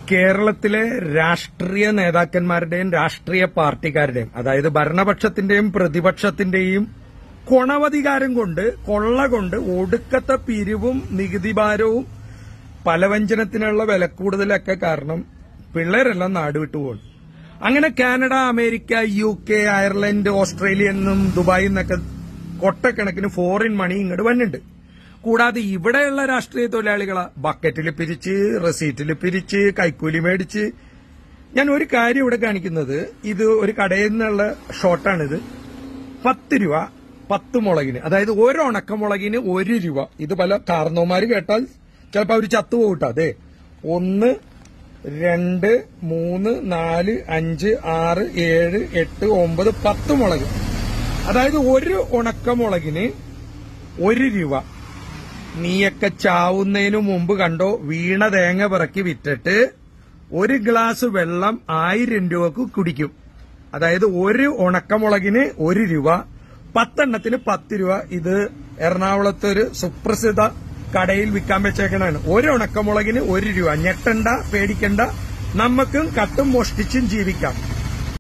കേരളത്തിലെ രാഷ്ട്രീയ നേതാക്കന്മാരുടെയും രാഷ്ട്രീയ പാർട്ടിക്കാരുടെയും അതായത് ഭരണപക്ഷത്തിന്റെയും പ്രതിപക്ഷത്തിന്റെയും കൊണവധികാരം കൊണ്ട് കൊള്ള കൊണ്ട് ഒടുക്കത്തെ പിരിവും നികുതി ഭാരവും പലവ്യഞ്ജനത്തിനുള്ള വിലക്കൂടുതലൊക്കെ കാരണം പിള്ളേരെല്ലാം നാടുവിട്ടു പോകും. അങ്ങനെ Canada, America, UK, Ireland, Australia എന്നും ദുബായിൽ നിന്നൊക്കെ കൊട്ടക്കണക്കിന് ഫോറിൻ മണി ഇങ്ങോട്ട് വന്നിട്ടുണ്ട്. കൂടാതെ ഇവിടെയുള്ള രാഷ്ട്രീയ തൊഴിലാളികളെ ബക്കറ്റിൽ പിരിച്ച്, റെസീറ്റിൽ പിരിച്ച്, കൈക്കൂലി മേടിച്ച്. ഞാൻ ഒരു കാര്യം ഇവിടെ കാണിക്കുന്നത്, ഇത് ഒരു കടയിൽ നിന്നുള്ള ഷോട്ടാണിത്. 10 രൂപ 10 മുളകിന്, അതായത് ഒരു ഉണക്കമുളകിന് 1 രൂപ. ഇത് പല കാർന്നോമാര് കേട്ടാൽ ചിലപ്പോ അവര് ചത്തുപോകട്ടോ. അതെ, 1, 2, 3, 4, 5, 6, 7, 8, 9, 10 മുളക്. അതായത് ഒരു ഉണക്കമുളകിന് 1 രൂപ. നീയൊക്കെ ചാവുന്നതിനു മുമ്പ് കണ്ടോ, വീണ തേങ്ങ പിറക്കി വിറ്റിട്ട് ഒരു ഗ്ലാസ് വെള്ളം 1000 രൂപക്ക് കുടിക്കും. അതായത് ഒരു ഉണക്കമുളകിന് 1 രൂപ, 10 എണ്ണത്തിന് 10 രൂപ. ഇത് എറണാകുളത്ത് ഒരു സുപ്രസിദ്ധ കടയിൽ വിൽക്കാൻ വെച്ചേക്കണാണ്. ഒരു ഉണക്കമുളകിന് 1 രൂപ. ഞെട്ടണ്ട, പേടിക്കണ്ട, നമുക്കും കട്ടും മോഷ്ടിച്ചും ജീവിക്കാം.